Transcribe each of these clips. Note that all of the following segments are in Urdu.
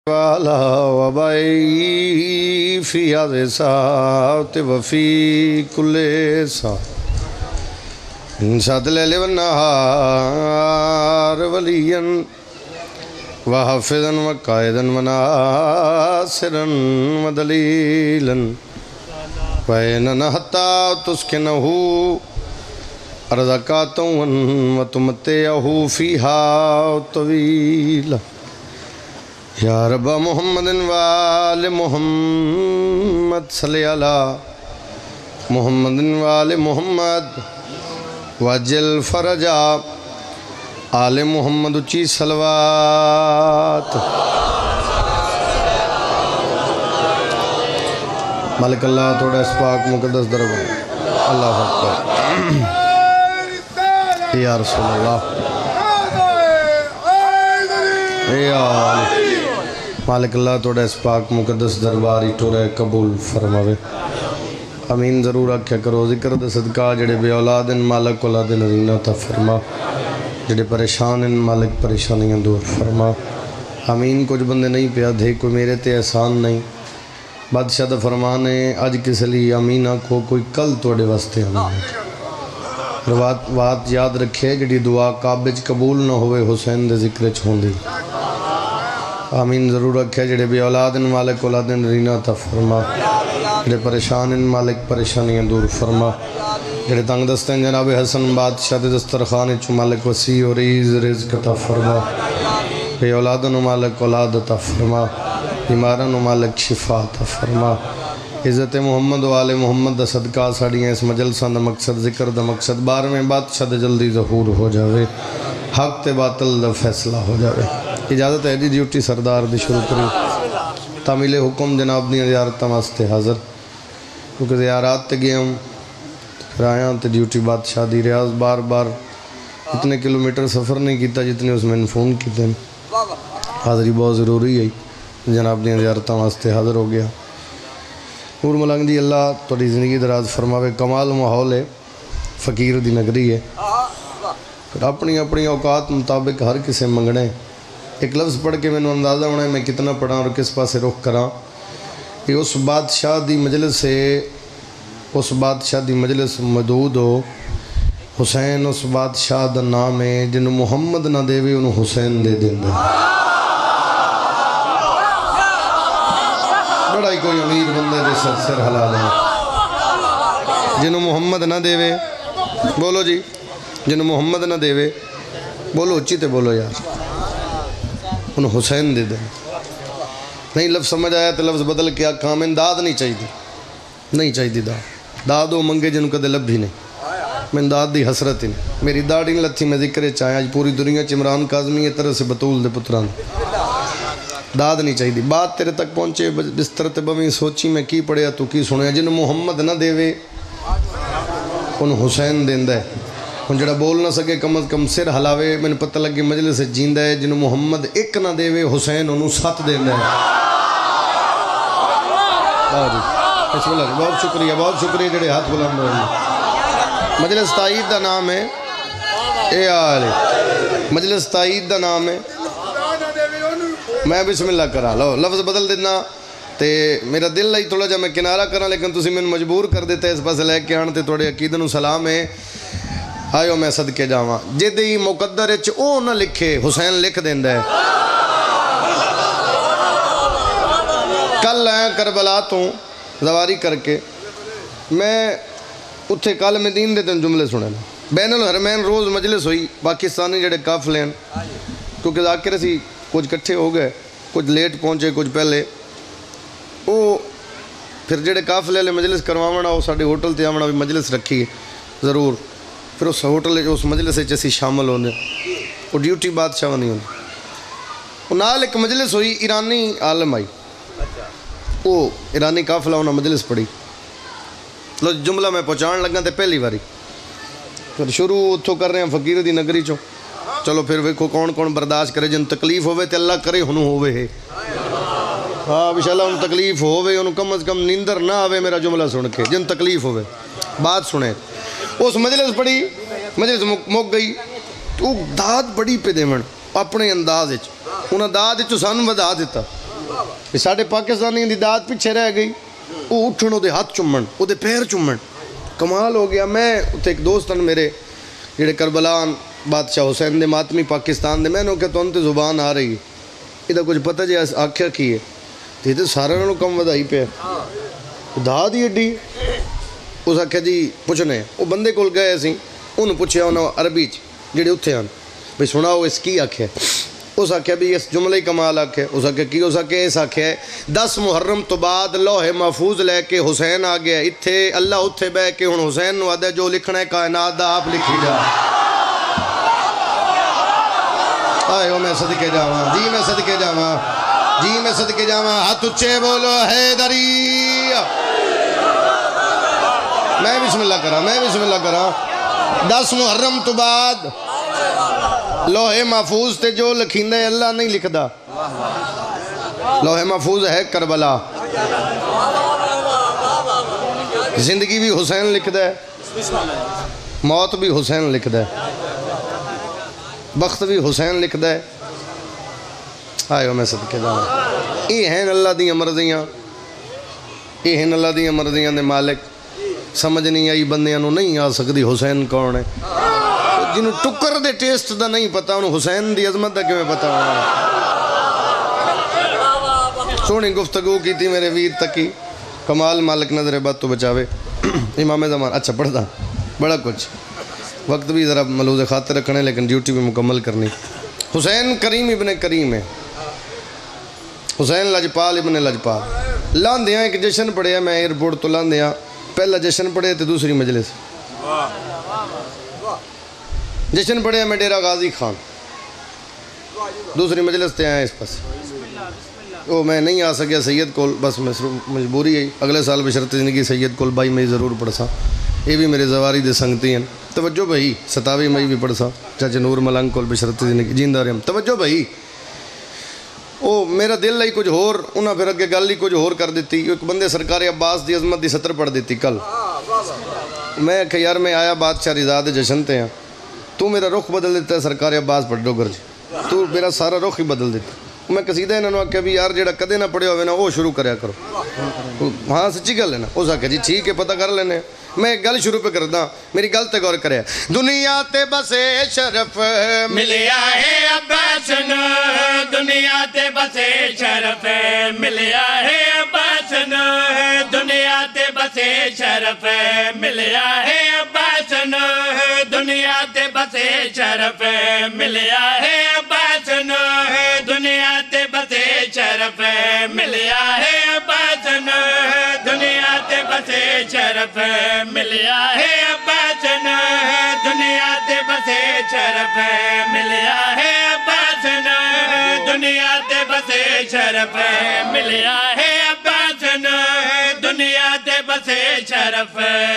والا وبائی فی هذا ساعت وفی کل ساعت انشاد لیل والنہار ولیا وحافظا وقائدا وناصرا ودلیلا ویننا حتی تسکنہ ارزقاتا وتمتعہ فیہا طویلا یا رب محمد وآل محمد صلی علی محمد وآل محمد وجل فرجا آل محمد اچھی صلوات مالک اللہ توڑا اس پاک مقدس دربار اللہ اکبر یا رسول اللہ یا علی مالک اللہ توڑا اس پاک مقدس درباری ٹورے قبول فرماوے امین ضرور آکھیا کرو ذکر دے صدقہ جڑے بے اولادن مالک اولاد نرینہ تا فرما جڑے پریشانن مالک پریشانیاں دور فرما امین کچھ بندے نہیں پیا دے کوئی میرے تے احسان نہیں بادشاہ دا فرمانے آج کس لیے امین آکھو کوئی کل توڑے واسطے امین وات یاد رکھے جڑی دعا قابج قبول نہ ہوئے حسین دے ذکر چھون دی آمین ضرور رکھے جڑے بھی اولادن مالک اولادن رینہ تا فرما جڑے پریشانن مالک پریشانیاں دور فرما جڑے تنگ دستیں جناب حسن بادشاہ دے دسترخان چو مالک وسیع و ریز رزق تا فرما بے اولادن مالک اولاد تا فرما بیمارن مالک شفا تا فرما عزت محمد و آل محمد دا صدقہ ساڑیاں اس مجلسان دا مقصد ذکر دا مقصد بار میں بادشاہ دا جلدی ظہور ہو جاوے حق تے باطل دا فیصلہ ہو جاوے اجازت ہے ڈیوٹی سردار دی شروع کری تعمیل حکم جناب دی زیارت واسطے حاضر کیونکہ زیارات تے گئے ہوں پھر آیا تے ڈیوٹی بادشاہ دی ریاض بار بار اتنے کلومیٹر سفر نہیں کیتا جتنے اس میں فون کیتے ہیں حاضری بہت ضروری ہے جناب دی زیارت واسطے حاضر ہو گیا نور ملنگ جی اللہ توڑی زندگی دراز فرماوے کمال ماحول ہے فقیر دی نگری ہے پھر اپنی اپنی اوقات مطابق ہر کسے منگنے ایک لفظ پڑھ کے میں نے اندازہ ہونا ہے میں کتنا پڑھا اور کس پاسے رخ کراں کہ اس بادشاہ دی مجلس سے اس بادشاہ دی مجلس مدود ہو حسین اس بادشاہ دا نام ہے جنہوں محمد نہ دے وے انہوں حسین دے دیں دے بڑا ہی کوئی امیر بندے دے سر حلال ہے جنہوں محمد نہ دے وے بولو جی جنہوں محمد نہ دے وے بولو اچھی تے بولو یار انہوں حسین دے دیں نہیں لفظ سمجھ آیا تو لفظ بدل کے آکھاں میں داد نہیں چاہی دی نہیں چاہی دی داد ہو منگے جنہوں کدے لب بھی نہیں میں داد دی حسرت ہی نہیں میری داد ہی نہیں لتھی میں ذکر چاہیا آج پوری دنیا چمران کاظمی یہ طرح سے بطول دے پتران داد نہیں چاہی دی بات تیرے تک پہنچے بستر تے بمی سوچی میں کی پڑھیا تو کی سنیا جنہوں محمد نہ دے وے انہوں حسین دیں دے ان جڑا بول نہ سکے کم از کم سر حلاوے میں نے پتہ لگے مجلس سے جیندہ ہے جنہوں محمد ایک نہ دے وے حسین انہوں سات دیں دے بہت شکریہ جڑے ہاتھ بلند ہوئے مجلس تائید دا نام ہے اے آلے مجلس تائید دا نام ہے میں بسم اللہ کرا لو لفظ بدل دینا تے میرا دل لئی تھوڑا جا میں کنارہ کرا لیکن تسی میں مجبور کر دیتے اس پاس لے کے آنے تے تھوڑے عقیدن و سلام ہے آئیو میں صدقے جاواں جدی مقدر اچھ او نہ لکھے حسین لکھ دیندہ ہے کل آیا کربلا تو زواری کر کے میں اتھے کال میں دین دیتے ہیں جملے سنے بین الحرمین روز مجلس ہوئی پاکستانی جڑے کافلین کیونکہ ذاکر سی کچھ کٹھے ہو گئے کچھ لیٹ پہنچے کچھ پہلے وہ پھر جڑے کافلے لے مجلس کروانا وہ ساڑھے ہوٹل تے آمنا بھی مجلس رکھی ہے ضرور پھر اس ہوٹل اس مجلس سے چیسی شامل ہونے وہ ڈیوٹی بادشاہ نہیں ہونے وہ نال ایک مجلس ہوئی ایرانی عالم آئی وہ ایرانی قافلہ ہونا مجلس پڑی لو جملہ میں پہنچان لگا تے پہلی باری پھر شروع اتھو کر رہے ہیں فقیر دی نگری چو چلو پھر ویکھو کون کون برداشت کرے جن تکلیف ہوئے تے اللہ کرے ہنو ہوئے ہے ہاں انشاءاللہ ان تکلیف ہوئے انہوں کم از کم نیندر نہ آوے میرا جملہ سن کے جن تکلیف ہوئے بات سنے اس مجلس پڑی مجلس مک گئی تو داد بڑی پہ دیمن اپنے انداز انہاں داد سانوں ودا دیتا ساڈے پاکستانی دی داد پیچھے رہ گئی وہ اٹھن وہ ہاتھ چومن وہ پیر چومن کمال ہو گیا میں اتنے ایک دوست ہیں میرے جڑے کربلان بادشاہ حسین دے ماتمی پاکستان دے میں نے کہا تو زبان آ رہی یہ کچھ پتہ جی آخیا کی ہے تو سارے انہوں کم ودائی پہ داد ہی ایڈی اس آخیا جی پوچھنے وہ بندے کول گئے اسی انہوں پوچھیا انہوں عربی جڑے اتھے ہیں بھئی سناؤ اس کی آخیا اس آخیا بھی اس جملے کمال آخیا اس آخیا کی اس آخیا اس آخیا ہے 10 محرم تو بعد لوح محفوظ لے کے حسین آ گیا اتھے اللہ اتھے بہ کے ہن حسین نو آدھے جو لکھنا ہے کائنات دا آپ لکھی جا آئے ہو میں صدقے جاواں جی میں صدقے جاواں جی میں صدقے جاواں ہاتھ اچھے بولو حیدری میں بسم اللہ کرا 10 محرم تو بعد لوح محفوظ تے جو لکھیندہ ہے اللہ نہیں لکھدا لوح محفوظ ہے کربلا زندگی بھی حسین لکھدا ہے موت بھی حسین لکھدا ہے بخت بھی حسین لکھدا ہے آئے ہو میں صدقے جاواں یہ ہیں اللہ دیاں مرضیاں یہ ہیں اللہ دیاں مرضیاں دے مالک سمجھ نہیں آئی بندیاں نو نہیں آ سکتی حسین کون ہے جنہوں ٹکر دے ٹیسٹ دا نہیں پتا انہوں حسین دی عظمت دا کیوں پتا ہونا سونی گفتگو کی تھی میرے ویر تکی کمال مالک نظر بات تو بچاوے امام زمان اچھا پڑھتا بڑا کچھ وقت بھی ذرا ملوز خاطر رکھنے لیکن ڈیوٹی بھی مکمل کرنی حسین کریم ابن کریم ہے حسین لجپال ابن لجپال لاندیاں ایک جشن پڑھیا میں ایئرپورٹ تو لاندیاں پہلا جشن پڑھے تھے دوسری مجلس جشن پڑھے میں ڈیرہ غازی خان دوسری مجلس تے آئے اس پاس وہ میں نہیں آ سکیا سید کول بس مجبوری ہے اگلے سال بشرط زندگی سید کول بائی میں ضرور پڑھ سا یہ بھی میرے زواری دے سنگتی ہیں توجہ بھائی 27 مئی بھی پڑھ سا چاچے نور ملنگ کول بشرط زندگی جیندہ رہے ہم توجہ بھائی وہ میرا دل لئی کچھ ہور انہاں پھر اگے گل ہی کچھ ہور کر دیتی ایک بندے سرکار عباس دی عظمت دی سطر پڑھ دیتی کل میں کہ یار میں آیا بادشاہ رضا دے جشن تے ہیں تو میرا رخ بدل دیتا ہے سرکار عباس پڑھ ڈوگر جی تو میرا سارا رخ ہی بدل دیتا میں قصیدہ انہوں نے آکھیا بھی یار جیڑا کدے نہ پڑھے ہوئے نا وہ شروع کریا کرو ہاں سچی گل ہے نا اس آکھیا جی ٹھیک ہے پتہ کر لینے میں گل شروع پہ کردا میری گل تے غور کرے دنیا تے بسے شرف ملیا ہے عباس نو دنیا تے بسے شرف ملیا ہے عباس نو دنیا تے بسے شرف ملیا ہے عباس نو دنیا تے بسے شرف ملیا ہے عباس نو دنیا تے بسے شرف ملیا ہے عباس نو دنیا تے بسے شرف ملیا ہے عباس نو دنیا تے بسے شرف ملیا ہے عباس نو دنیا تے بسے شرف ملیا ہے عباس نو دنیا تے بسے شرف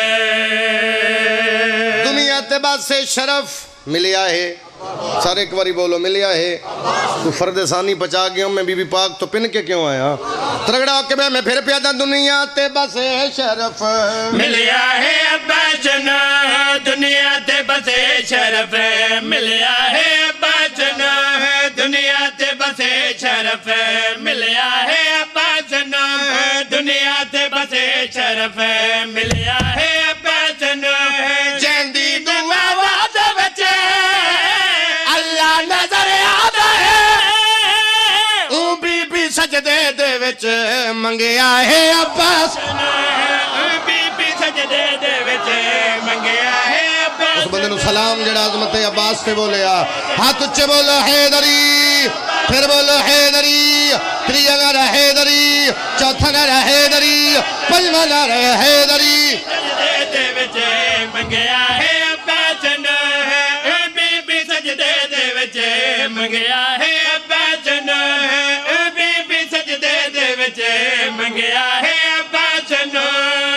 دنیا تے بسے شرف ملیا ہے سارے ایک باری بولو ملیا ہے تو فرد ثانی پچا گیا ہوں میں بی بی پاک تو پن کے کیوں آیا ترگڑا کے میں پھر پیادا دنیا تے بسے شرف ملیا ہے عباس نو دنیا تے بسے شرف ملیا ہے عباس نو دنیا تے بسے شرف ملیا ہے عباس نو دنیا تے بسے شرف ملیا ہے عباس نو جیندی دعا وعد بچے اللہ نظر آدھا ہے اون بی بی سجدے دے وچ منگیا ہے عباس بی بی سجدے دے وچ منگیا ہے عباس اس بندے نو سلام جڑا عظمت عباس تے بولیا ہاتھ اچھے بولو حیدری پھر بولو حیدری تریہ نہ رہ حیدری چوتھا نہ رہ حیدری پنجواں نہ رہ حیدری سجدے دے وچ منگیا ہے عباس نو بی بی سجدے دے وچ منگیا ہے عباس نو بی بی سجدے دے وچ منگیا ہے عباس نو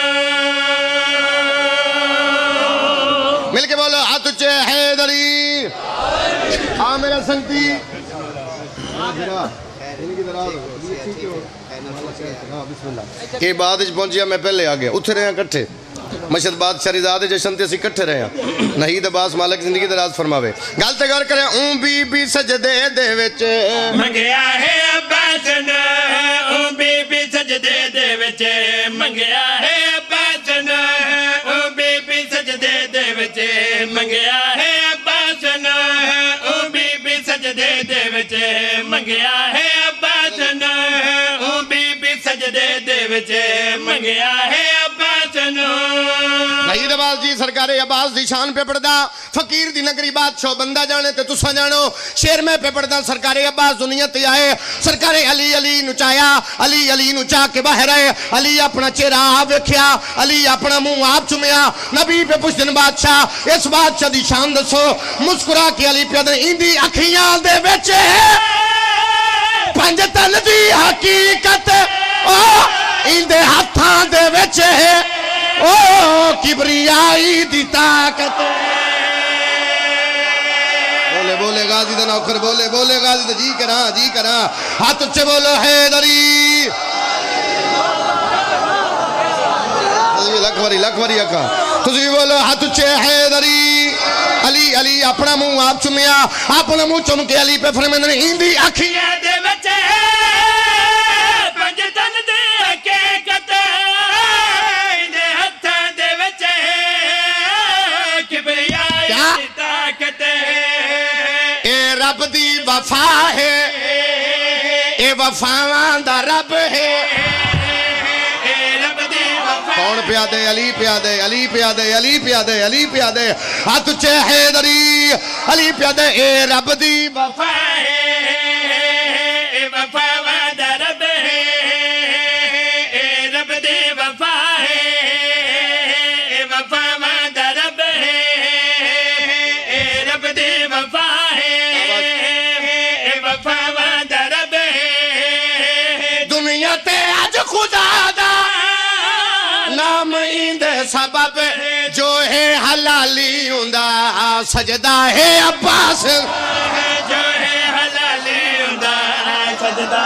مل کے بولو ہاتھ اچھے حیدری میرا سنگتی یہ بعد پہنچیا میں پہلے آ گیا اتھے رہے ہیں کٹھے مشہد بادشاہ رضا دے جشن تے اسی کٹھے رہے ہیں نحید عباس مالک زندگی دراز فرماوے گل تے غور کرے اون بی بی سجدے دے وچ منگیا ہے عباس نو وچے منگیا ہے عباس نو او بی بی سجدے دے وچے منگیا ہے عباس نو او بی بی سجدے دے وچے منگیا ہے عباس نو او بی بی سجدے دے وچے منگیا ہے عباس نو شہید عباس جی سرکار عباس دی شان پہ پڑھدا فقیر دی نگری بادشاہ بندہ جانے تے تسا جانو شیر میں پہ پڑھدا سرکار عباس دنیا تے آئے سرکار علی علی نچایا علی علی نچا کے باہر آئے علی اپنا چہرہ آپ وکھیا علی اپنا منہ آپ چمیا نبی پہ پوچھدن بادشاہ اس بادشاہ دی شان دسو مسکرا کے علی پہ دن ایندی اکھیاں دے وچے پنجتن دی حقیقت ایندے ہتھاں دے وچے او کبریائی دی طاقت بولے غازی دا نوکر بولے غازی دا جی کراں ہاتھ اچھے بولو حیدری لکھوری اکا تجھے بولو ہاتھ اچھے حیدری علی علی اپنا منہ آپ چمیا اپنا منہ چم کے علی پہ فرمیندن ہندی اکھیاں دے بچے پنجتن دے حقیقت ایندے ہتھاں دے وچے کبریائی دی طاقت اے رب دی وفا ہے اے وفاواں دا رب ہے کون پیادے علی پیادے علی پیادے علی پیادے علی پیادے ہاتھ اچھے حیدری علی پیادے اے رب دی وفا ہے اے وفا وعدہ رب ہے اے رب دی وفا ہے اے وفا وعدہ رب ہے اے رب دی وفا ہے اے وفا وعدہ رب ہے دنیا تے آج خدا دا نام ایندے سبب جو ہے حلالی ہوندہ سجدہ ہے عباس جو ہے حلالی ہوندہ سجدہ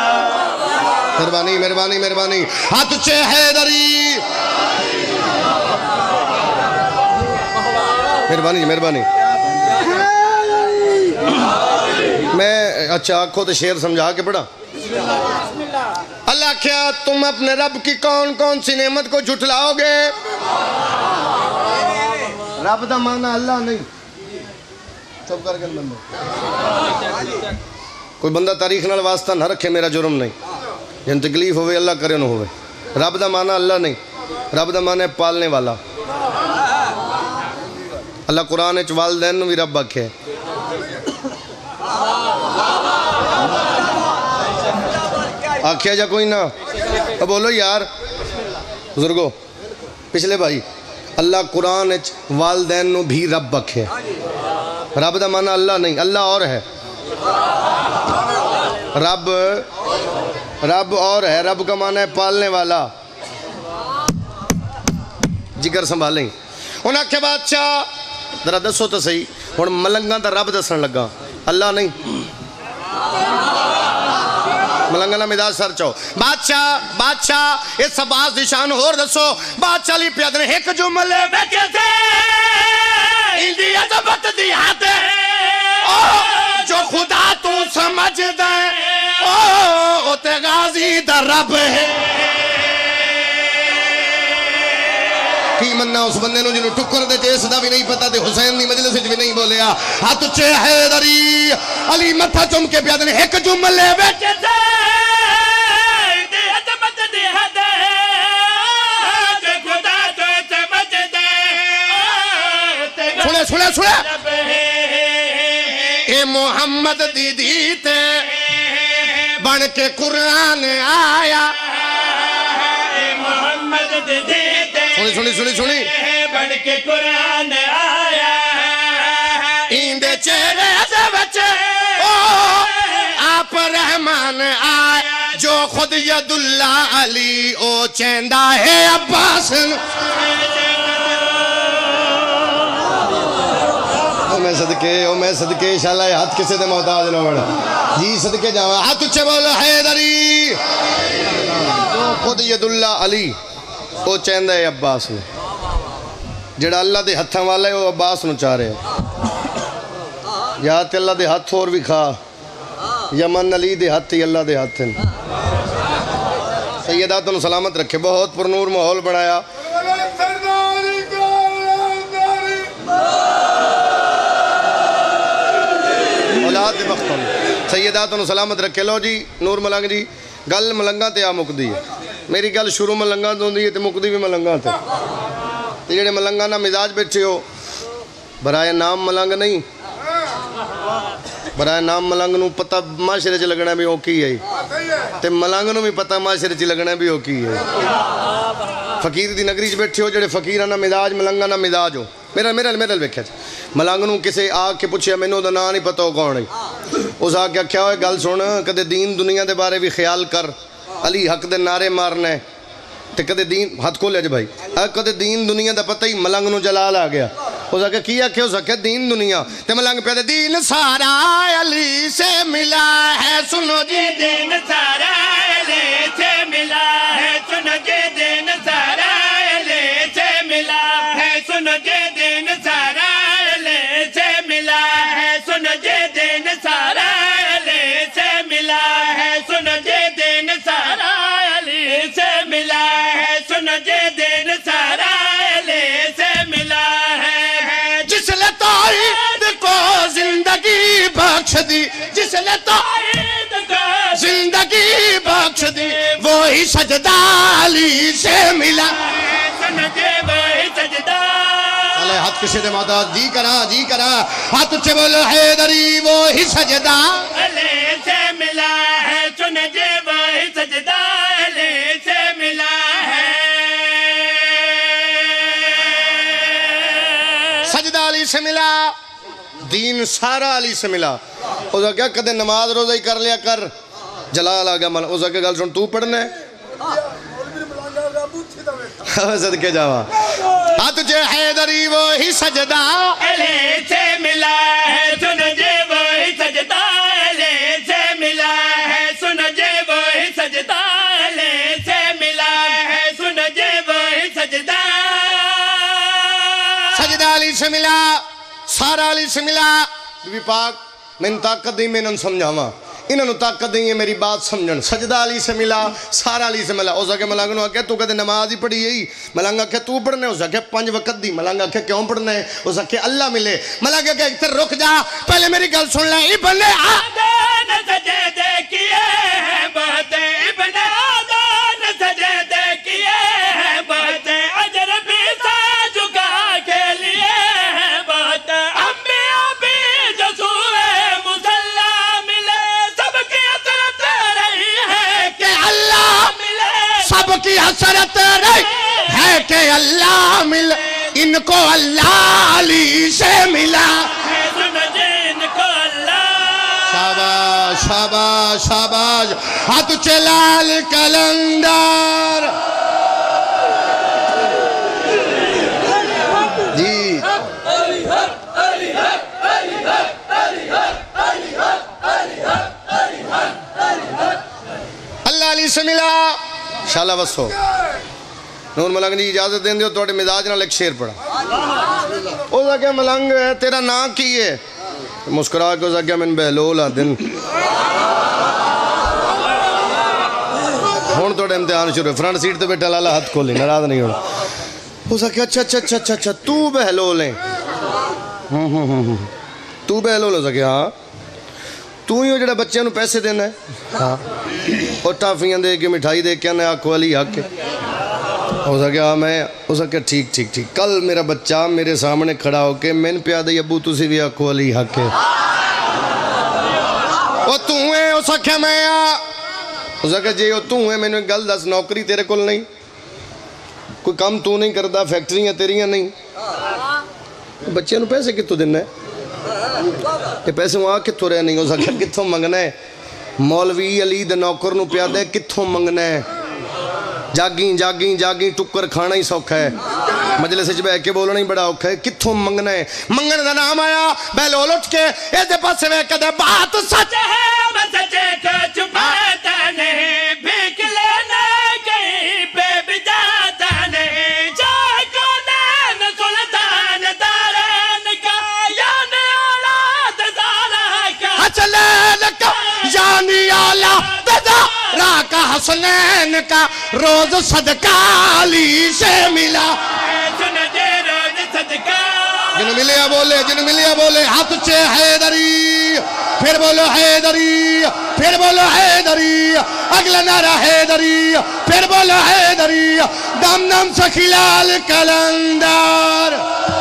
مہربانی ہاتھ اچھے حیدری مہربانی میں اچھا آنکھوں تو شیر سمجھا کے پڑھا اللہ کیا تم اپنے رب کی کون سی نعمت کو جھٹلاؤ گے رب دا معنی اللہ نہیں چپ کر کے بندہ کوئی بندہ تاریخ نال واسطہ نہ رکھے میرا جرم نہیں جن تکلیف ہوئے اللہ کرے نہ ہوئے رب دا معنی اللہ نہیں رب دا معنی پالنے والا اللہ قرآن اچ والدین نو بھی رب آکھے آکھیا جا کوئی نہ بولو یار بزرگو پچھلے بھائی اللہ قرآن اچ والدین نو بھی رب آکھے رب دا معنی اللہ نہیں اللہ اور ہے رب اور ہے رب کا معنی ہے پالنے والا جگر سنبھالیں انہاں کے بادشاہ ذرا دسو تو صحیح ہن ملنگاں دا رب دسن لگا اللہ نہیں ملنگاں مداج سر چاہو بادشاہ اس عباس دی شان اور دسو بادشاہ لی پیادن ایک جملے بیٹھے تھے اندی عظمت دی ہاتھ جو خدا تو سمجھ دے او تے غازی دا رب ہے کی مننا اس بندے نو جنہوں ٹکر دے جیس دا بھی نہیں پتا دے حسین دی مجلس بھی نہیں بولیا ہاتھ اچھے حیدری علی متھا چم کے پیادن ایک جملے بیٹھے تھے اندی عظمت دی ہاتھ جو خدا تو سمجھ دے سنے اے محمد دی تے بن کے قرآن آیا اے محمد دی سنی بن کے قرآن آیا ایندے چہرے سے بچے آپ رحمان آیا جو خود ید اللہ علی او چیندہ ہے عباس میں صدقے انشاءاللہ یہ ہاتھ کسے دے محتاج نہ بڑا جی صدقے جاؤں ہاتھ اچھے بولا حیدری خود ید اللہ علی او چیندہ ہے عباس نے جڑا اللہ دے ہتھاں والا ہے وہ عباس نو چاہ رہے یا تے اللہ دے ہتھ اور بھی کھا یا من علی دے ہتھ ہی اللہ دے ہتھ ہیں سیدات انہوں سلامت رکھے، بہت پرنور ماحول بنایا. اولاد دے وقت سیدات انہوں سلامت رکھے. لو جی نور ملنگ جی گل ملنگاں تے آ مکدی ہے. میری گل شروع ملنگاں تو ہوندی ہے تے مکدی بھی ملنگاں تے. تے جڑے ملنگاں نا مزاج بیٹھے ہو برائے نام ملنگ نہیں، برائے نام ملنگ نو پتہ معاشرے چ لگنا بھی اوکی ہے تے ملنگ نو بھی پتہ معاشرے چ لگنا بھی اوکی ہے. فقیر دی نگری چ بیٹھے ہو جڑے فقیراں مزاج ملنگاں نا مزاج ہو. میرا ویکھیا ملنگ نو کسے آ کے پوچھیا مینوں دا نام نہیں پتہ کون ہے. اس آ کے آکھیا ہوئے گل سن کدے دین دنیا دے بارے بھی خیال کر. علی حق دے نعرے مارنے تے کدے دین ہاتھ کھولیا جی بھائی کدے دین دنیا دا پتہ ہی ملنگ نو جلال آ گیا. اس آکھیا کی آکھیا اس آکھیا دین دنیا تے ملنگ پہ دے دین سارا علی سے ملا ہے سنو جی دین سارا علی سے ملا ہے سنو جی دین سارا علی سے ملا ہے سنو جی دین سارا علی سے ملا ہے سنو جی دین سارا علی سے ملا ہے سنو جی دین سارا علی سے ملا ہے سنو جی دین سارا علی سے ملا ہے. جس نے توحید کو زندگی بخش دی جس نے توحید کو زندگی بخش دی وہی سجدہ علی سے ملا. سنو جی وہی سجدہ چلے ہاتھ کسی دے ماداد جی کرا ہاتھ اچھے بولو حیدری وہی سجدہ علی سے ملا ہے. سنو جی وہی سجدہ علی سے ملا ہے. سجدہ علی سے ملا دین سارا علی سے ملا. اس کا کیا کدے نماز روزہ ہی کر لیا کر جلال آگیا مل. اس کا گل سن تو پڑھنے صدقے جاوا ہاتھ جے حیدری وہی سجدہ علی سے ملا ہے. سنو جی وہی سجدہ علی سے ملا ہے. سنو جی وہی سجدہ علی سے ملا ہے. سنو جی وہی سجدہ سجدہ علی سے ملا سارا علی سے ملا. بی بی پاک میں طاقت دی میں انہوں سمجھاواں انہوں نے طاقت نہیں ہے میری بات سمجھن. سجدہ علی سے ملا سارا علی سے ملا. اس آکے ملنگ نو آکے تو کہتے نماز ہی پڑھی یہی. ملنگ آکے تو پڑھنے اس آکے 5 وقت دی. ملنگ آکے کیوں پڑھنے اس آکے اللہ ملے. ملنگ آکے ایک تر رک جا پہلے میری گل سن لیں ابن آدان سجدے کیے ہیں بہت ابن آدان سجدے کیے ہیں بہت اجر بھی سا جھکا کے لیے ہیں بہت انبیاء بھی جو سوئے مسلح ملے سب کی حسرت رہی ہے کہ اللہ ملے. سب کی حسرت رہی ہے کہ اللہ مل. ان کو اللہ علی سے ملا. سنو جی ان کو اللہ شاباش شاباش شاباش ہاتھ چلال کلندر جی اللہ علی سے ملا. شالہ وسو نور ملنگ جی اجازت دیں دیو توڑے مزاج نہ ایک شیر پڑھا. او سکے ملنگ تیرا نا کی ہے مسکرا کے سکے من بہلول دن ہون توڑے امتحان شروع فرنٹ سیٹ تے بیٹھا لالا ہاتھ کھولی ناراض نہیں ہونا. او سکے اچھا تو بہلول ہیں تو بہلول ہو سکے ہاں تو ہی ہو جڑا بچے انہوں پیسے دینا ہے ہاں اور ٹافیاں دے کے مٹھائی دے کے انہیں آکھو علی حق کے. ہو سکیا میں ہو سکیا ٹھیک کل میرا بچہ میرے سامنے کھڑا ہو کے میں پیادہ ابو تسی بھی آکھو علی حق کے وہ تو ہیں ہو سکیا میں ہو سکیا جی تو ہیں میں نے گل دس نوکری تیرے کل نہیں کوئی کام تو نہیں کردا فیکٹریاں تیریاں نہیں بچے انہوں پیسے کتوں دینا ہے یہ پیسے وہاں کتوں رہے نہیں ہو سکیا کتوں منگنا ہے. مولوی علی دے نوکر نو پیادہ ہے کتوں منگنا ہے. جاگیں ٹکر کھانا ہی سوکھا ہے مجلس سے بہ کے بولنا ہی بڑا اوکھا ہے کتوں منگنا ہے. منگن دا نام آیا بہلول اٹھ کے ایسے پاس میں کدے بات سچ ہے میں سچے کو چھپاتا نہیں بھیک لینا کہیں پہ بھی جاتا نہیں. چاہے کونین سلطان دارین کا یعنی اولاد زارا کا چلے لکا یعنی اولاد جوڑا کا حسنین کا روز صدقہ علی سے ملا جنہوں ملیا بولے ہاتھ چے حیدری پھر بولو حیدری پھر بولو حیدری اگلا نعرہ حیدری پھر بولو حیدری دم دم سخی لال کلندر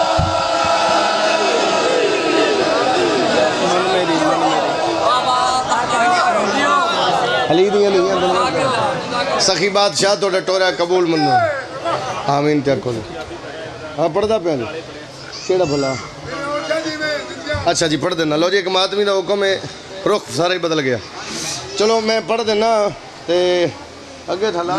علی دیاں نہیں سخی بادشاہ تو ڈٹورا قبول منو آمین تیا کھولو ہاں پڑھ دا پہلے کیڑا بھلا اچھا جی پڑھ دینا لو جی ایک ماتمی دا حکم ہے رخ سارا ہی بدل گیا چلو میں پڑھ دینا تے اگے تھا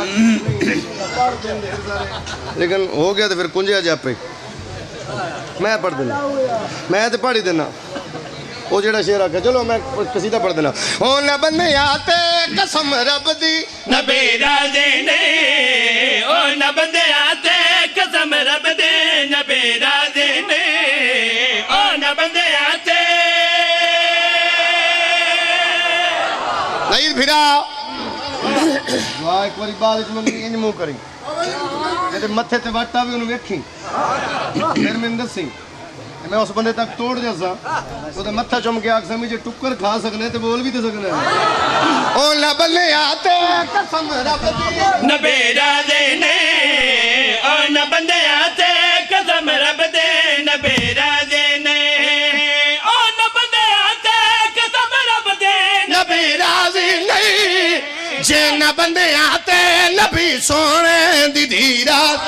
لیکن ہو گیا تو پھر کنجیا جا پہ میں پڑھ دینا میں تے پڑھ ہی دینا وہ جڑا شعر آکھا چلو میں قصیدہ پڑھ دینا او نہ بندے آتے قسم رب دی نبی راضی نے او نہ بندے آتے قسم رب دے نبی راضی نے او نہ بندے آتے نہیں پھرا دعا ایک باری بعد اس میں انج منہ کری جیسے متھے تے وٹا بھی انہوں ویکھی پھر میں دسی میں اس بندے تک توڑ جیسا تو دے متھا چم کے آگ سے مجھے ٹکر کھا سکنے تے بول بھی تے سکنے او نہ بندے آتے قسم رب دی نبی راضی نے او نہ بندے آتے قسم رب دے نبی راضی نے او نہ بندے آتے قسم رب دے نبی راضی نہیں جے نہ بندے آتے نبی سونے دی دیرات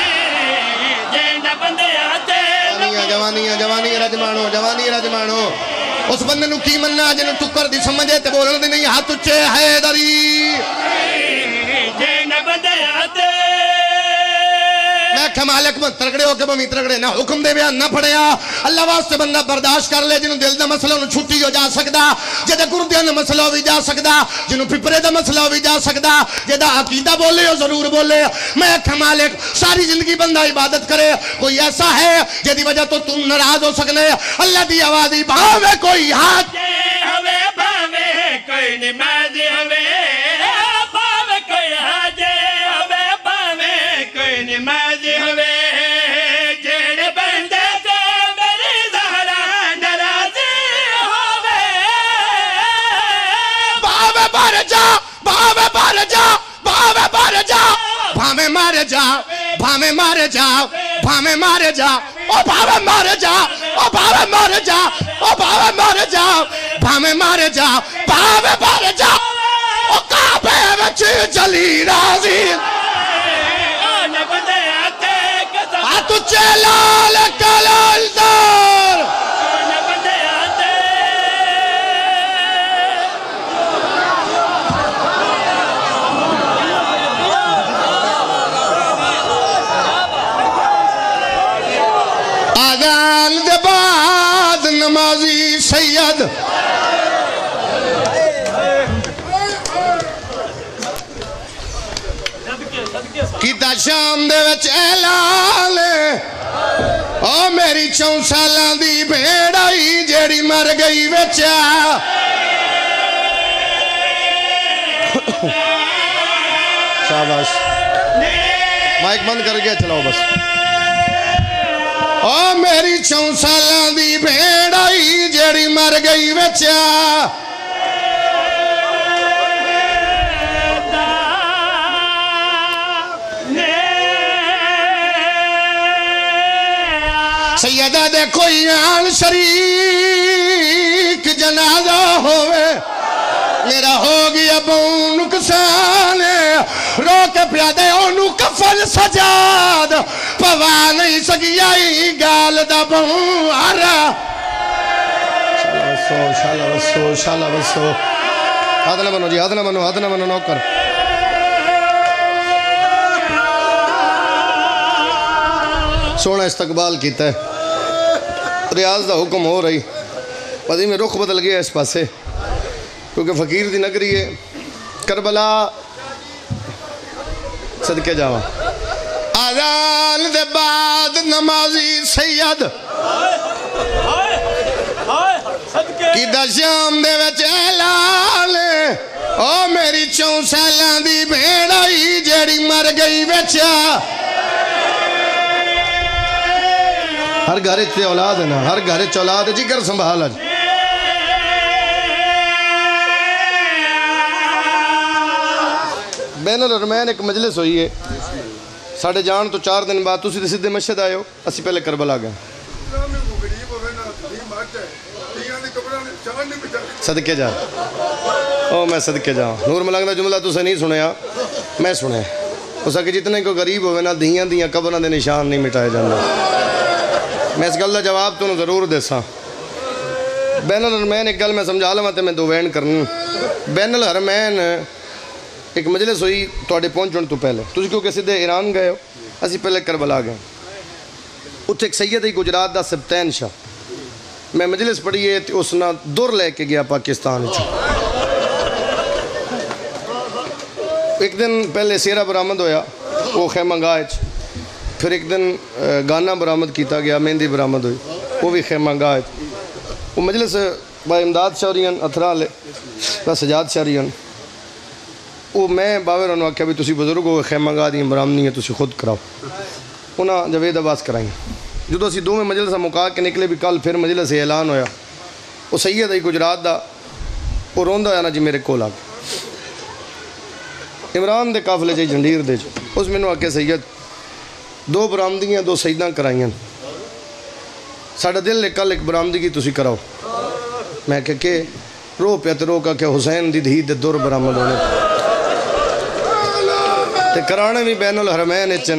جوانی رجمانو اس بندے نو کی مننا جنہوں ٹکر دی سمجھے تے بولن دی نہیں ہاتھ اچھے حیدری جے بندے آتے میں کھمالک من ترگڑے ہو کے بمی ترگڑے نہ حکم دے بیان نہ پڑیا اللہ واسطے بندہ برداشت کر لے جنہوں دل دا مسئلہ انہوں چھوٹی ہو جا سکدا جدہ گردیاں دا مسئلہ بھی جا سکدا جنہوں پپرے دا مسئلہ بھی جا سکدا جدہ عقیدہ بولے ہو ضرور بولے میں کھمالک ساری زندگی بندہ عبادت کرے کوئی ایسا ہے جدی وجہ تو تم ناراض ہو سکنے اللہ دی آوازی باوے کوئی ہاتھ ہوے باوے کوئی نمازی ہوے باوے کوئی حاجے ہوے باوے کوئی نمازی ہوے جڑے بندے تے میری زہرا ناراضی ہوے باوے بار جا باوے بار جا باوے بار جا بھامے مارے جا بھامے مارے جا بھامے مارے جا او بھاوے مارے جا او بھاوے مارے جا او بھاوے مارے جا بھامے مارے جا بھاوے مارے جا او کعبے وچ جلی راضی ہاتھ چلال کلندر آذان دے بعد نمازی سید کیتا شام دے وچ اعلان او میری 4 سالاں دی بھیڑائی جیڑی مر گئی وچا شاباش مائک بند کر گیا چلاؤ بس او میری 4 سالاں دی بھیڑائی جیڑی مر گئی وچا سیدہ دے کوئی آن شریک جنازہ ہوئے میرا ہو گیا بہن نقصان رو کے پیادے اونو کفن سجاد پوا نہیں سگیائی گال دا بہن آرہ شالہ بسو ہاتھ نہ بنو جی ہاتھ نہ بنو نوکر سونا استقبال کیتا ہے ریاض دا حکم ہو رہی پتہ میں رخ بدل گیا اس پاسے کیونکہ فقیر دی نگری ہے کربلا صدقے جاوا آذان دے بعد نمازی سید کی دا شام دے وچ اعلان او میری 4 سالاں دی بھیڑ آئی جیڑی مر گئی بچا ہر گھر تے اولاد ہے نا ہر گھر تے اولاد ہے جگر سنبھال آج بین الحرمین ایک مجلس ہوئی ہے ساڑھے جان تو 4 دن بعد تسی سیدھے مشہد آئے ہو اسی پہلے کربلا گئے صدقے جا او میں صدقے جا نور ملنگ دا جملہ تو سے نہیں سنیا میں سنے اس کہ جتنے کو غریب ہوئے نا دیاں قبروں دے نشان نہیں مٹائے جاندے میں اس گل دا جواب تو ضرور دے سا بین الحرمین ایک گل میں سمجھا لوں تے میں دو وین کرنی بین الحرمین ایک مجلس ہوئی توڑے پہنچن تو پہلے تجھ کیوں کہ سیدھے ایران گئے ہو اسی پہلے کربلا گئے اتھے ایک سید ہی گجرات دا سبتین شاہ میں مجلس پڑھی ہے اس نے دور لے کے گیا پاکستان ایک دن پہلے سیرہ برآمد ہویا وہ خیمہ گاہ پھر ایک دن گانا برآمد کیتا گیا مہندی برآمد ہوئی وہ بھی خیمہ گاہ وہ مجلس با امداد شاریان اتھرا لے با سجاد شاریان وہ میں باور انہوں آکھیا بھی تسی بزرگ ہوئے خیمہ گاہ دی برآمد نہیں ہے تسی خود کراؤ انہاں جوید عباس کرائیں جدو اسی دو میں مجلسہ مکا کے نکلے بھی کل پھر مجلس اعلان ہویا وہ سید ہے گجرات دا وہ روندہ ہویا نا جی میرے کول آگے عمران دے قافلے جائی جھنڈیر دے جو اس میں نو آکے سید 2 برآمدیاں 2 سیداں کرائیں ساڑھا دل لے کل ایک برآمدگی تسی کراؤ میں کہ رو پیت رو کا کہ حسین دی دھی دے دور برآمد ہونے تے کرانے بھی بین الحرمین اچن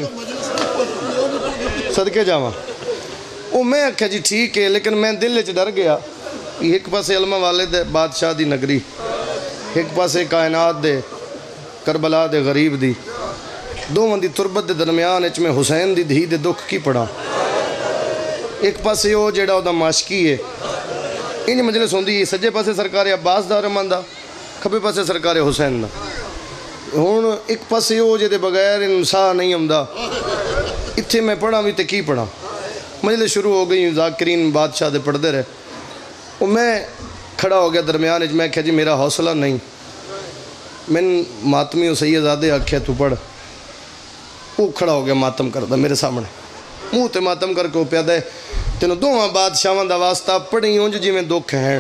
صدقے جاواں وہ میں کہا جی ٹھیک ہے لیکن میں دل لے ڈر گیا ایک پاسے علمہ والد بادشاہ دی نگری ایک پاسے کائنات دے کربلا دے غریب دی دو مندی تربت دے درمیان اچ میں حسین دی دھی دے دکھ کی پڑھا ایک پاسے وہ جیڑا او دا معاشقی ہے انہی مجلس ہوندی سجے پاسے سرکار عباس دا رمان دا کھبے پاسے سرکار حسین دا ہون ایک پاسے وہ جے دے بغیر انسان نہیں ہمدا اتھے میں پڑھا بھی تے کی پڑھا مجلس شروع ہو گئی ذاکرین بادشاہ دے پڑھ دے رہے وہ میں کھڑا ہو گیا درمیان میں کہا جی میرا حوصلہ نہیں میں ماتمی و سیدزادے آکھیا تو پڑھ وہ کھڑا ہو گیا ماتم کردہ میرے سامنے منہ تے ماتم کر کے وہ پیادہ ہے تینوں دوہاں بادشاہاں دا واسطہ پڑھی ہوں جی میں دکھ ہیں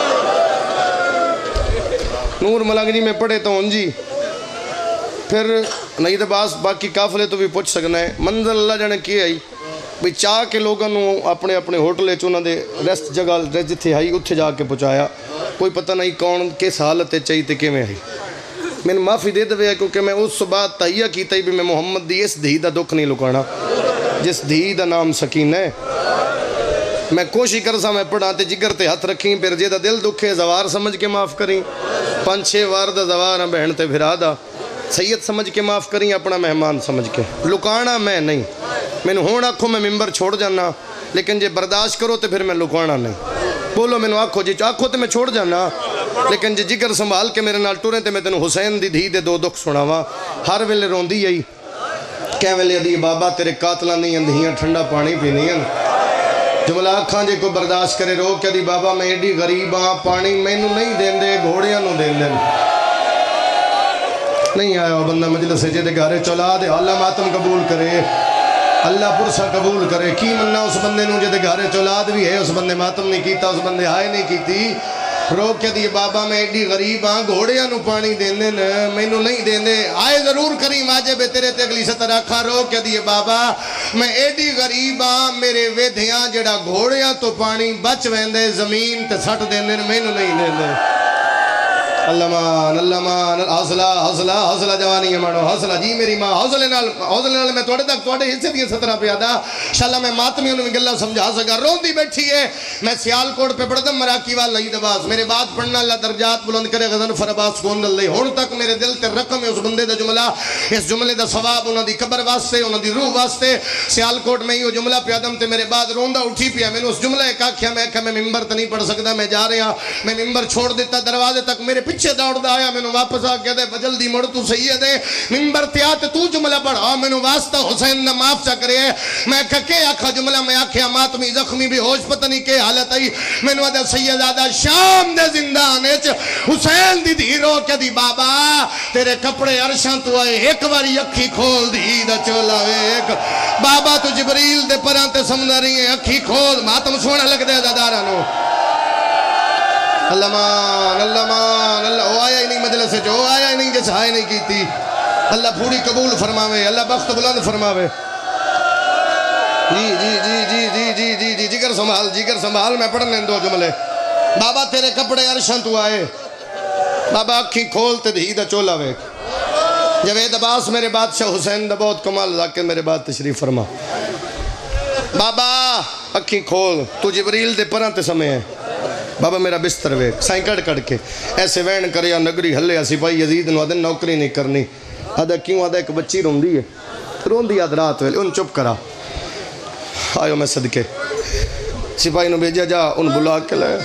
نور ملنگ جی میں پڑھے تو ہوں جی پھر نہیں دے باس باقی قافلے تو بھی پوچھ سکنا ہے منزل اللہ جانے کی آئی بھئی چاہ کے لوگوں اپنے اپنے ہوٹلے چونہ دے ریسٹ جگہ جتھے آئی اتھے جا کے پہنچایا کوئی پتہ نہیں کون کس حالت چاہیے تے کہ میں آئی میں نے معافی دے دے کیونکہ میں اس بات تہیہ کیتا ہی بھی میں محمد دی اس دھی دا دکھ نہیں لکانا جس دھی دا نام سکین ہے میں کوشش کرسا میں پڑھاتے جگر تے ہاتھ رکھیں پھر جے دا دل دکھے زوار سمجھ کے معاف کریں 5-6 وار دا زوار ہیں بہن تے پھرا دا سید سمجھ کے معاف کریں اپنا مہمان سمجھ کے لکانا میں نہیں میں نے ہون آنکھوں میں ممبر چھوڑ جانا لیکن جے برداشت کرو تو پھر میں لکانا نہیں بولو میں نے آنکھوں جی آنکھوں تو میں چھوڑ جانا لیکن جے جگر سنبھال کے میرے نال ٹورے تے میں تینوں حسین دی دھی دے 2 دکھ سناواں ہر ویلے روندی یہی کہہ ویلے دی بابا تیرے قاتلہ نہیں اندھیاں ٹھنڈا پانی پینی ہیں جملہ آکھاں جے کو برداشت کرے رو کہ دی بابا میں ایڈی غریب ہاں پانی میں نو نہیں دین دے گھوڑیاں نو دین دے نہیں آیا وہ بندہ مجلس سے جے گھارے چلا دے اللہ ماتم قبول کرے اللہ پرسہ قبول کرے کی مننا اس بندے نو جے گھارے چولاد بھی ہے اس بندے ماتم نہیں کیتا اس بندے آئے نہیں کیتی روک کے دی بابا میں ایڈی غریب ہاں گھوڑیاں نو پانی دین دے میں نو نہیں دین دے آئے ضرور کریم آجے بے تیرے تے اگلی ستر رکھا روک کے دی بابا میں ایڈی غریب ہاں میرے ویدھیاں جڑا گھوڑیاں تو پانی بچ ویندے زمین تے سٹ دین دے میں نو نہیں دین دے اللہ مان حوصلہ حوصلہ حوصلہ جوانی مانو حوصلہ جی میری ماں حوصلے نال میں توڑے تک توڑے حصے دیا 17 پیادا انشاءاللہ میں ماتمی انہوں میں گلہ سمجھا سکا روندی بیٹھی ہے میں سیال کوڑ پہ پڑھتا مراکی والا لئی دباس میرے بات پڑھنا اللہ درجات بلند کرے غزن فرباس کون اللہ ہون تک میرے دل تے رقم ہے اس بندے دا جملہ اس جملے دا ثواب انہوں دی قبر واسطے انہوں دی روح واسطے سیال کوڑ میں ہی وہ جملہ پیادم تے میرے بعد روندہ اٹھی پیا میں نے اس جملہ ایک آکھیا میں ممبر تا نہیں پڑھ سکتا میں جا رہا میں ممبر چھوڑ دیتا دروازے تک میرے پیچھے دوڑدا آیا مینوں واپس آ کے دے جلدی مڑ تو سید ہے منبر تے آ تے تو جملہ پڑھا مینوں واسطہ حسین دا معاف چا کرے میں کہ آکھا جملہ میں آکھیا ماتمی زخمی بھی ہوش پتہ نہیں کہ حالت آئی مینوں آدھا سید آدھا شام دے زندان وچ حسین دی دھی رو کے دی بابا تیرے کپڑے عرشاں تو آئے ایک باری اکھی کھول دی دا چولا ویک بابا تو جبریل دے پران تے سمجھا رہی ہیں اکھی کھول ماتم سونا لگ دے دادارہ نو اللہ مان اللہ وہ آیا ہی نہیں مجلس سے جو آیا ہی نہیں جیسے آئے نہیں کی تھی اللہ پوری قبول فرماوے اللہ بخت بلند فرماوے جی جگر سنبھال میں پڑھنے دو جملے بابا تیرے کپڑے عرشاں تو آئے بابا اکھی کھولتے دھی دا چولا ویک جوید عباس میرے بادشاہ حسین دا بہت کمال ذاکر میرے بعد تشریف فرما بابا اکھی کھول تو جبریل دے پران تے سمے ہے بابا میرا بستر ویک سائیں کڑ کے ایسے وین کریا نگری ہلے سپاہی یزید نو آدھے نوکری نہیں کرنی آدھا کیوں آدھا ایک بچی روندی ہے روندی آدھ رات ویلے ان چپ کرا آئیو میں صدقے سپاہی نو بھیجا جا ان بلا کے لے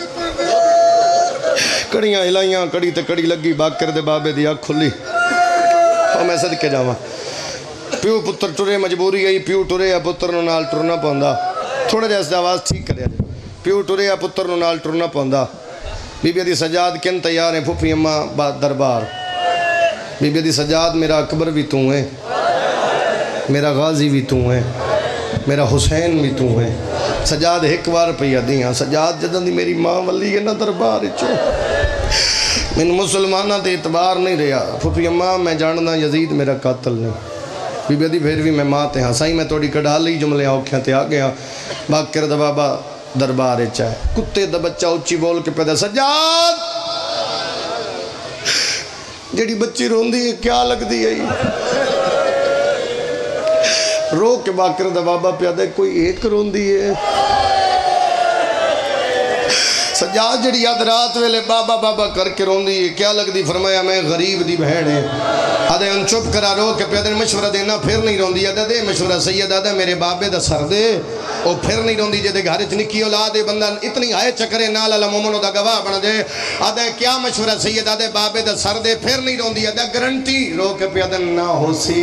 کڑیاں ہلائیاں کڑی تے کڑی لگی باکر دے بابے دی آنکھ کھلی اور میں صدقے جاواں پیو پتر ٹرے مجبوری آئی پیو ٹرے یا پتر نو نال ٹرنا پوندا تھوڑا جیسے آواز ٹھیک کرے پیو ٹرے یا پتر نو نال ٹرنا پوندا بی بی دی سجاد کن تیار ہیں پھوپھی اماں دربار بی بی دی سجاد میرا اکبر بھی تو ہے میرا غازی بھی تو ہے میرا حسین بھی تو ہے سجاد ایک بار پیا دیاں سجاد جدن دی میری ماں ولی ہے نا دربار چو من مسلمانہ تے اعتبار نہیں رہا پھوپھی اماں میں جاننا یزید میرا قاتل نہیں بی بی دی پھر بھی میں ماں تے ہاں سائیں میں توڑی کڑھا لی جملے آکھیاں تے آگیا باکر دا بابا دربار چاہے کتے دا بچہ اچھی بول کے پیدا سجاد جیڑی بچی روندی ہے کیا لگ دی ہے رو کے باکر دا بابا پیدا کوئی ایک روندی ہے سجاد جڑی یاد رات ویلے بابا بابا کر کے روندی ہے کیا لگ دی فرمایا میں غریب دی بہن ہے آدھے ان چپ کرا رو کے پیادے مشورہ دینا پھر نہیں روندی آدھے دے مشورہ سید آدھے میرے بابے دا سر دے او پھر نہیں روندی جے دے گھر اتنی کی اولاد ہے بندہ اتنی آئے چکرے نال اللہ مومنوں دا گواہ بنا دے آدھے کیا مشورہ سید آدھے بابے دا سر دے پھر نہیں روندی آدھے گرنٹی رو کے پیادے نہ ہو سی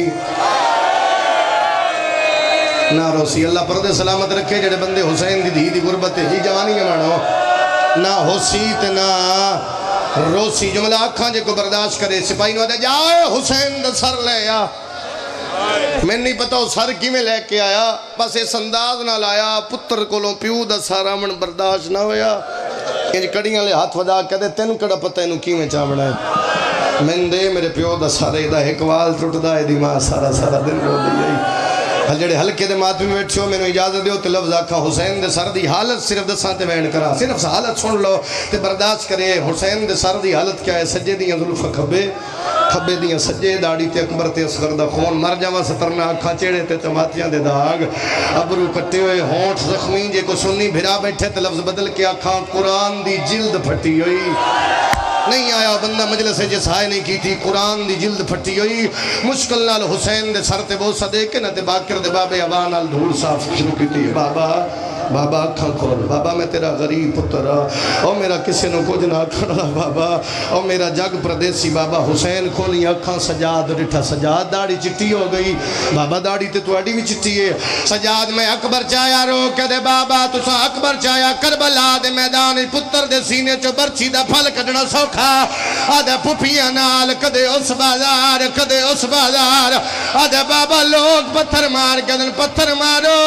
نہ روسی اللہ پردے سلامت رکھے جڑے بندے حسین دی دی غربت جی جوانی میں مانو نہ ہوسی تے نہ روسی جملہ آکھاں جے کو برداشت کرے سپاہی نو آدھے جائے حسین دا سر لے آیا میں نہیں پتا سر کی میں لے کے آیا بس اس انداز نہ لایا پتر کولوں پیو دا سارا من برداشت نہ ہویا انج کڑیاں لے ہاتھ ودا کے دے تینوں کڑا پتہ انہوں کی میں چاہ بڑھائے میں دے میرے پیو دا سارے دا ایک وال ٹوٹ دا ہے دی ماں سارا دن رو دی ہے جڑے ہلکے دے ماتمی بیٹھے ہو میں نے اجازت دیو تے لفظ آکھا حسین دے سر دی حالت صرف دساں تے بیان کرا صرف حالت سن لو تے برداشت کرے حسین دے سر دی حالت کیا ہے سجے دیاں ظلف کھبے دیاں سجے داڑی تے اکبر تے اصغر دا خون مر جاواں سترنا آکھاں چیڑے تے چماتیاں دے داغ ابرو کٹے ہوئے ہونٹ زخمی جے کو سنی بھرا بیٹھے تے لفظ بدل کے آکھاں قرآن دی جلد پھٹی ہوئی نہیں آیا بندہ مجلس ہے جس آئے نہیں کی تھی قرآن دی جلد پھٹی ہوئی مشکل نال حسین دے سر تے بوسا دے کے نہ تے باکر دے بابے عوان نال دھول صاف شروع کی تھی بابا اکھاں کھول بابا میں تیرا غریب پتر او میرا کسی نو کچھ نہ کھڑا بابا او میرا جگ پردیسی بابا حسین کھولی اکھاں سجاد ڈٹھا سجاد داڑی چٹی ہو گئی بابا داڑی تے تواڈی بھی چٹی ہے سجاد میں اکبر چایا رو کے دے بابا تساں اکبر چایا کربلا دے میدان پتر دے سینے چو برچی دا پھل کڈنا سوکھا آدھے پھپھیاں نال کدے اس بازار آدھے بابا لوگ پتھر مار کے دن پتھر مارو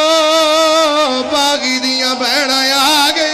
باغی دیاں بہن آ گئی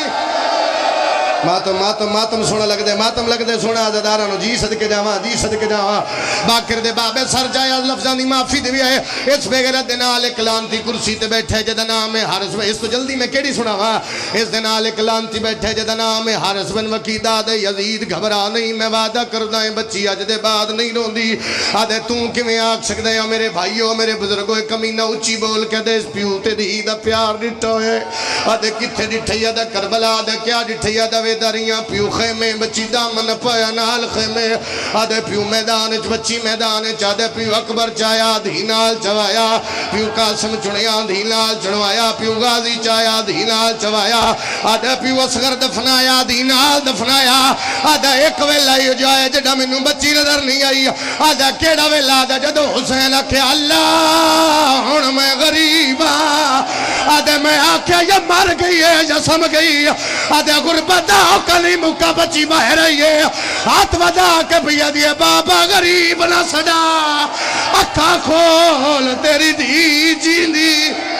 ماتم سونا لگ دے سونا عزدارانو جی صدقے جاواں باکر دے بابے سر جایا لفظان دی معافی دے بھی آئے اس بغیرت دنال ایک لانتی کرسی تے بیٹھے جدہ نام حارس بن اس تو جلدی میں کیڑی سنا ہوا اس دنال ایک لانتی بیٹھے جدہ نام حارس بن وقیدہ دے یزید گھبرا نہیں میں وعدہ کردائیں بچی آج دے بعد نہیں رون دی آدھے توں کمیں آگ سکتے ہیں میرے بھائیوں میرے بزرگوں کمینہ اچھی بول کے دے اس پیوتے دی دا پیار ڈٹھو ہے آدھے کتھے ڈٹھیا دا کربلا آدھے کیا ڈٹھیا دا داریاں پیو خیمے بچی دامن پایا نال خیمے آدھے پیو میدان بچی میدان آدھے پیو اکبر چایا دھی نال چوایا پیو قاسم چڑیا دھی نال چڑوایا پیو غازی چایا دھی نال چوایا آدھے پیو اصغر دفنایا دھی نال دفنایا آدھے ایک ویلہ ہی جائے جڑا منوں بچی نظر نہیں آئی آدھے کیڑا ویلہ آدھے جدو حسین آکھے اللہ ہن میں غریب آدھے میں آکھے یہ مر گئی ہے یا سم گئی آدھے غربت دا کلی مکہ بچی باہر رہی ہے ہاتھ ودا کے بھیا دیے بابا غریب نہ سڑا اکھا کھول تیری دی جیندی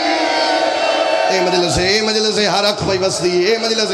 اے مجلس ہر اکھ بھائی بس دی اے مجلس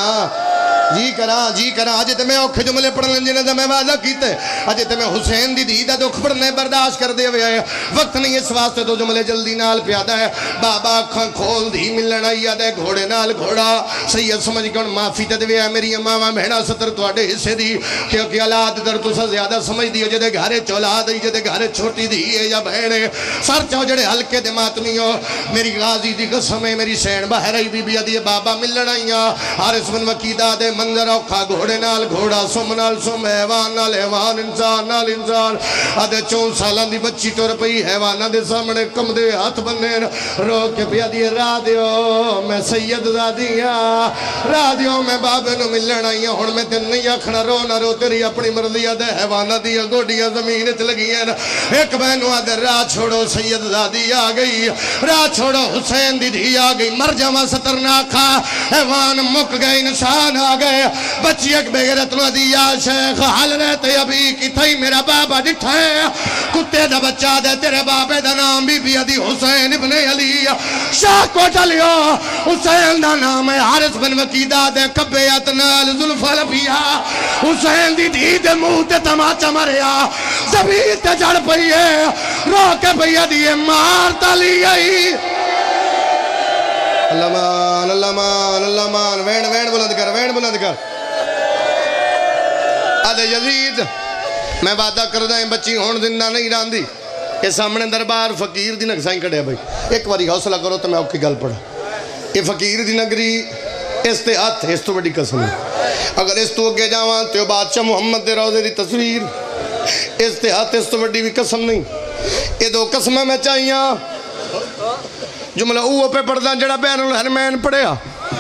جی کراں آجے تے میں اوکھے جملے پڑھنے جنہیں تے میں وعدہ کیتے آجے تے میں حسین دی دیدہ دکھ پڑھنے برداشت کر دے ہوئے آئے وقت نہیں اس واسطے تو جملے جلدی نال پیادہ ہے بابا اکھاں کھول دی ملن آئی آدھے گھوڑے نال گھوڑا سید سمجھ کے ان معافی تے دوئے آئے میری امامہ مہنہ ستر تو آڑے حصے دی کیونکہ اولاد در تو سا زیادہ سمجھ دی جدے گھارے چولاد دی جدے گھارے چھوٹی دی ہے یا بہنے سر چاہو جڑے ہلکے دے ماتمی ہو میری غازی دی قسم ہے میری سین باہر آئی بی بی آدھی بابا ملن آئیاں حارس بن وقیدہ دے منظر اوکھا گھوڑے نال گھوڑا سم نال سم حیوان نال حیوان انسان نال انسان آدھے 4 سالان دی بچی ٹر پئی حیوانہ دے سامنے کم دے ہاتھ بننے رو کے پیا دیے را دیو میں سید زادیاں را دیو میں بابے نو ملن آئیاں ہن میں تین نہیں آکھنا رو نہ رو تیری اپنی مرضی آدھے حیوانہ دیا گوڑیاں زمین چ لگی ہیں ایک بہنو آدھے راہ چھوڑو سید زادی آ گئی راہ چھوڑو حسین دی دھی آ گئی مر جاواں ستر نہ کھا حیوان مک گئے انسان آ گئے بچی ایک بغیرت نو دی یا شیخ حال رہتے ابھی کی تھئی میرا بابا ڈٹھا ہے کتے دا بچہ دے تیرے بابے دا نام بی بی دی حسین ابن علی شاہ کو ڈلیو حسین دا نام ہے حارس بن وقیدہ دے کبیت نال ظلفہ لبیا حسین دی دی دے منہ تے تماچا مریا زمین تے جڑ پئی ہے رو کے بھیا دیے مار تالی آئی اللہ مان وین بلند کر آدھے یزید میں وعدہ کردہ ہیں بچی ہون زندہ نہیں راندی یہ سامنے دربار فقیر دی نگسائیں کڑے بھائی ایک باری حوصلہ کرو تو میں آپ کی گل پڑھا یہ فقیر دی نگری اس تے ہاتھ اس تو بڑی قسم ہے اگر اس تو اگے جاوان تو بادشاہ محمد دے روزے دی تصویر اس تے ہاتھ اس تو بڑی بھی قسم نہیں یہ دو قسمہ میں چاہیاں جملہ اوہ پہ پڑھتا جڑا بین الحرمین پڑھیا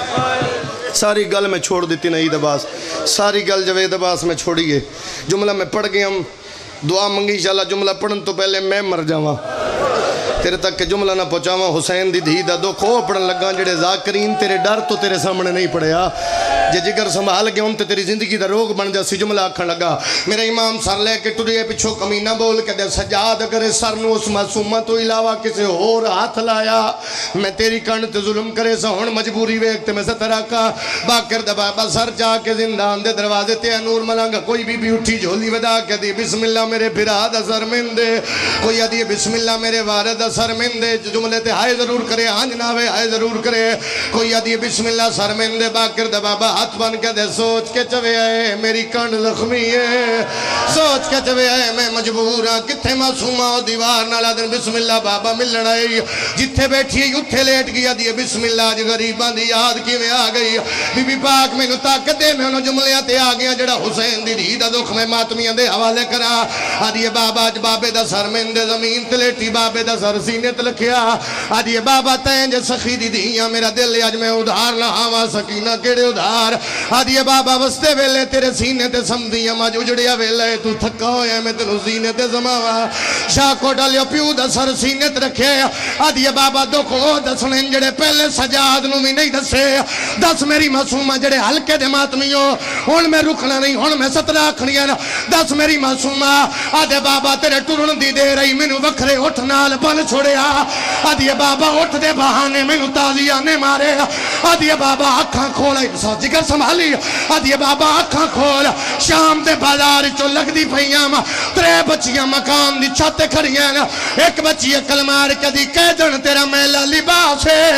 ساری گل میں چھوڑ دیتی نہیں دباس ساری گل جوید عباس میں چھوڑیے جملہ میں پڑھ گئے ہم دعا منگی انشاءاللہ جملہ پڑھن تو پہلے میں مر جاواں تیرے تک کہ جملہ نہ پہنچاواں حسین دی دھی دا دو کھو پڑھن لگاں جڑے ذاکرین تیرے ڈر تو تیرے سامنے نہیں پڑھیا جے جگر سنبھال گئے ہم تے تیری زندگی دا روگ بن جا سی جملہ آکھن لگا میرے امام سر لے کے ٹریے پچھو کمینہ بول کے دے سجاد کرے سر نو اس معصومہ تو علاوہ کسے اور ہاتھ لایا میں تیری کن تے ظلم کرے سا ہون مجبوری ویکتے میں سترہ کا باکر دا بابا سر جا کے زندان دے دروازے تے نور ملانگا کوئی بھی اٹھی جھولی ودا کے دی بسم اللہ میرے پھرا دا سر من دے کوئی دی بسم اللہ میرے وارد دا سر من دے جملے تے ہائے ضرور کرے آنج ناوے ہائے ضرور کرے کوئی دی بسم اللہ سر من دے باکر دا بابا ہاتھ بن کے دے سوچ کے چوے آئے میری کن زخمی ہے سوچ کے چوے آئے میں مجبور ہاں کتھے معصومہ دیوار نالا دن بسم اللہ بابا ملن آئی جتھے بیٹھی اتھے لیٹ گیا دیئے بسم اللہ جو غریبان دی یاد کی میں آ گئی بی بی پاک میں نو طاقت دے میں انہوں جملیاں تے آ گیا جڑا حسین دی دی دا دکھ میں ماتمیاں دے حوالے کرا آدھیے بابا اج بابے دا سر میں دے زمین تلیٹی بابے دا سر سینے تلکھیا آدھیے بابا تین جے سخی دی دیاں میرا دل اج میں ادھار لہاوا سکینہ کیڑے ادھار آدھیے بابا وستے ویلے تیرے سینے تے سمدیاں ماں جڑیا ویلے تو تھکا ہویا میں تنو سینے تے زماوا شاہ کو ڈالیو پیو دا سر سینے تے رکھے آدھیے بابا دکھو دسنیں جڑے پہلے سجاد نو بھی نہیں دسے دس میری معصومہ جڑے ہلکے دے ماتمیوں ہون میں رکھنا نہیں ہون میں سترہ آکھنیاں دس میری معصومہ آدھے بابا تیرے ٹرن دی دے رہی مینو وکھرے اٹھ نال بن چھوڑیا آدھیے بابا اٹھ دے بہانے مینو تازیاں نے مارے آدھیے بابا آکھاں کھولا سا جگر سنبھالی آدھیے بابا آکھاں کھول شام دے بازار چو لگ دی پھئیام ترے بچیاں مکان دی چھتے کھڑیاں ایک بچی کلمار کے دی قیدن تیرا میلا لباس ہے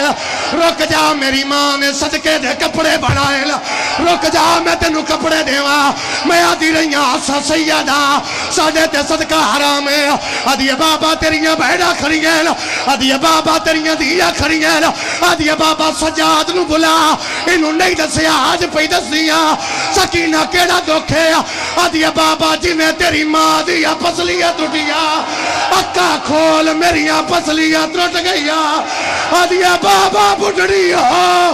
رک جا میری ماں نے صدقے دے کپڑے بنائے رک جا میں تینوں کپڑے دیوا میں آدھی رہیاں آسا سیدہ ساڑھے تے صدقہ حرام ہے آدھی بابا تیریاں بھیڑا کھڑیاں آدھی بابا تیریاں دیا کھڑیاں آدھی بابا سجاد نو بلا انہوں نہیں دسیا آج پہ دس دیا سکینہ کیڑا دکھے آدھی بابا جی میں تیری ماں دیا پسلیاں ٹوٹیا اکا کھول میریاں پسلیاں ٹوٹ گیا آدھی بابا بڑھڑی ہو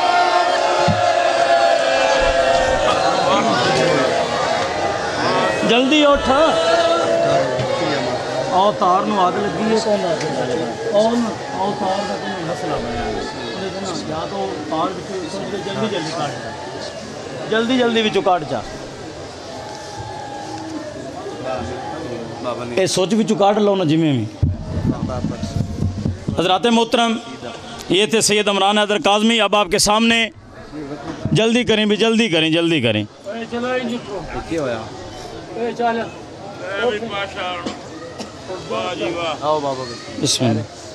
جلدی اٹھا آؤ تار نو آگ لگی ہے کون آؤ تار کا کوئی مسئلہ بنیا یا تو تار جلدی جلدی کاٹ جا جلدی جلدی بھی کاٹ جا اے سوچ بھی کاٹ لو نا جمعے میں حضرات محترم یہ تھے سید عمران حیدر کاظمی اب آپ کے سامنے جلدی کریں بھی جلدی کریں جلدی کریں بسم اللہ